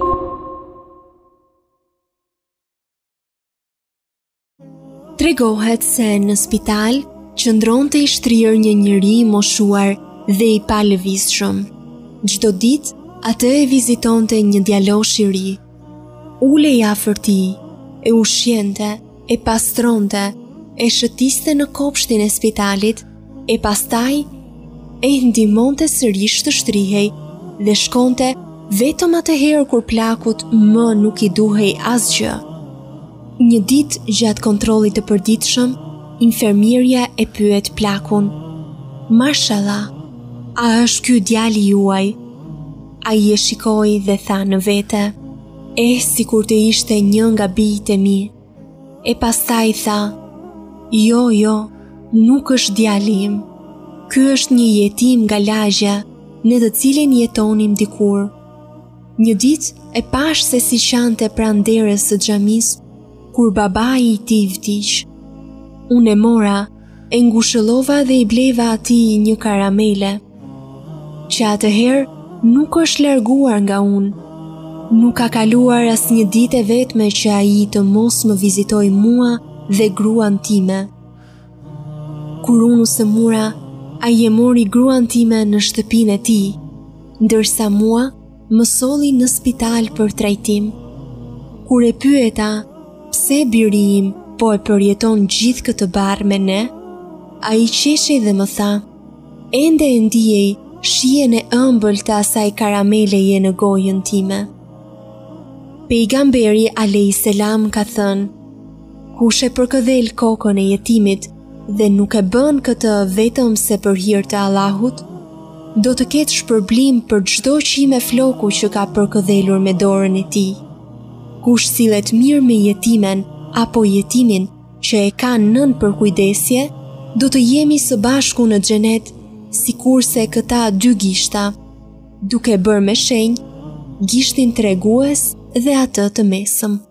Tregohet se në spital qëndronte i shtrirë një njeri i moshuar dhe i palëvizshëm. Çdo ditë atë e vizitonte një djalosh i ri. Ulej afër tij, e ushqente, e pastronte, e shëtiste në kopshtin e spitalit, e pastaj e ndihmonte sërish të shtrihej dhe shkonte vetëm atëherë kur plakut më nuk i duhej asgjë. Një ditë gjatë kontrollit të përditshëm, infermierja e pyet plakun: "Mashallah, a është ky djali juaj?" Ai e shikoi dhe tha në vete: sikur të ishte një nga bijtë e mi." E pastaj tha: Jo, nuk është djali im. Ky është një jetim nga lagja në të cilin jetonim dikur. Një ditë e pash se si qante pranë derës së xhamisë kur babai i tij vdiq. Unë e mora, e ngushëllova dhe i bleva atij një karamele, që atëherë nuk është larguar nga unë. Nuk ka kaluar as një ditë e vetme që ai të mos më vizitoj mua dhe gruan time. Kur unë u sëmura, ai e mori gruan time në shtëpinë e tij, ndërsa mua më solli në spital për trajtim. Kur e pyeta pse biri im po e përjeton gjithë këtë barë me ne, ai qeshej dhe më tha: ende e ndjej shijen e ëmbël të asaj karameleje në gojën time. Pejgamberi a.s. ka thënë: kush e përkëdhel kokën e jetimit dhe nuk e bën këtë vetëm se për hir të Allahut, do të ketë shpërblim për çdo qime floku që ka përkëdhelur me dorën e tij. Kush sillet mirë me jetimen apo jetimin që e ka nën përkujdesje, do të jemi së bashku në xhenet, sikurse këta dy gishta, duke bërë me shenjë gishtin tregues dhe atë të mesëm.